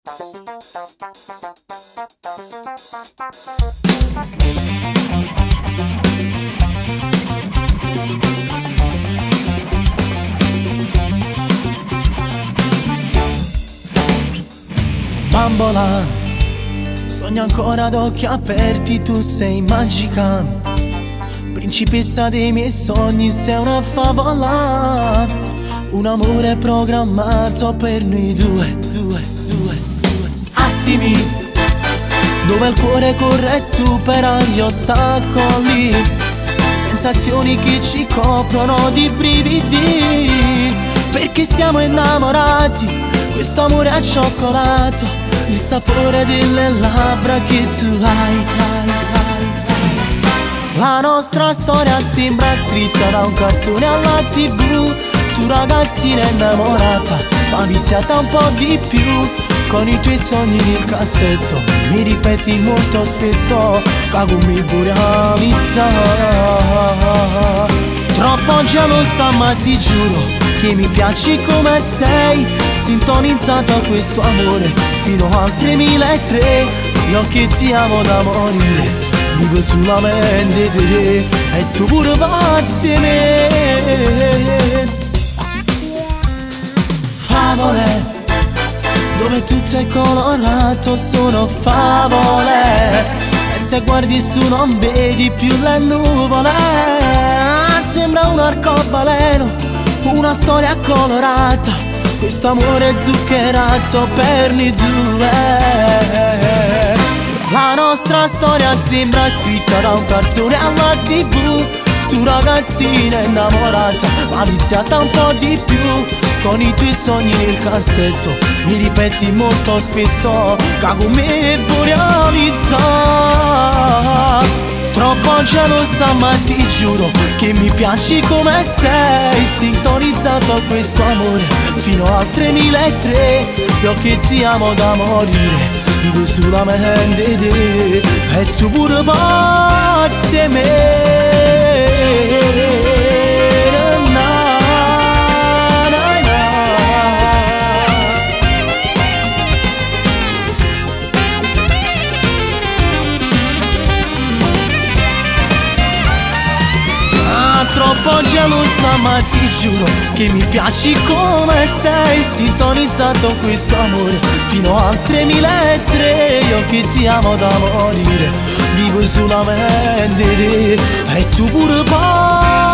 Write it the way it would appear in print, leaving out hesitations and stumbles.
Bambola, sogno ancora ad occhi aperti, tu sei magica, principessa dei miei sogni, sei una favola, un amore programmato per noi due. Attimi dove il cuore corre e supera gli ostacoli, sensazioni che ci coprono di brividi, perché siamo innamorati, questo amore al cioccolato, il sapore delle labbra che tu hai. La nostra storia sembra scritta da un cartone alla TV, tu ragazzina innamorata, ma viziata un po' di più, con i tuoi sogni nel cassetto, mi ripeti molto spesso, cagumi pure a vizza. Troppo gelosa ma ti giuro che mi piaci come sei, sintonizzato a questo amore fino al 3003. Io che ti amo da morire, vivo solamente te e tu pure pazzi me. Favole dove tutto è colorato, sono favole, e se guardi su non vedi più le nuvole. Sembra un arcobaleno, una storia colorata, questo amore zuccherato per noi due. La nostra storia sembra scritta da un cartone alla TV, tu ragazzina innamorata, ma viziata un po' di più, con i tuoi sogni nel cassetto, mi ripeti molto spesso, cagumi pure a vizza. Troppo gelosa ma ti giuro che mi piaci come sei, sintonizzato a questo amore fino al 3003. Io che ti amo da morire, vivo solamente te e tu pure pazzi a me. Troppo gelosa ma ti giuro che mi piaci come sei, sintonizzato questo amore fino al 3003. Io che ti amo da morire, vivo solamente te e tu pure poi.